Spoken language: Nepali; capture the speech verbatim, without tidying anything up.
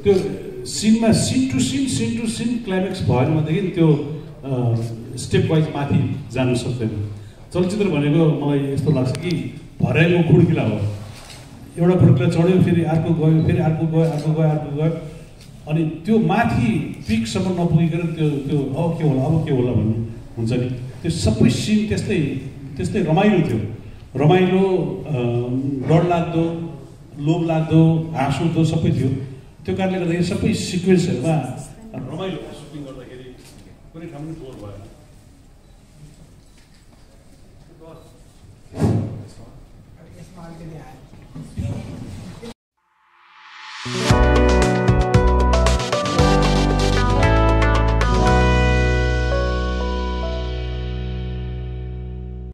त्यो cinema scene to scene scene to scene climax भएन भनेदेखि त्यो स्टेप वाइज माथि जानु सक्दैन। चलचित्र भनेको मलाई यस्तो लाग्छ कि भराइको खुड्किला हो। एउटा खुड्किला चढ्यो, फेरि अर्को गयो, फेरि अर्को गयो, अर्को गयो, अर्को गयो, अनि त्यो माथि पिकसम्म नपुगिकन त्यो त्यो अब के होला अब के होला भन्ने हुन्छ नि। त्यो सबै सिन त्यस्तै त्यस्तै रमाइलो थियो, रमाइलो, डरलाग्दो, लोभ लाग्दो, हाँस उठ्दो सबै थियो। त्यो कारणले गर्दा यो सबै सिक्वेन्सहरूमा रमाइलो सुटिङ गर्दाखेरि कुनै ठाउँ पनि बोर भएन। यसमा अलिकति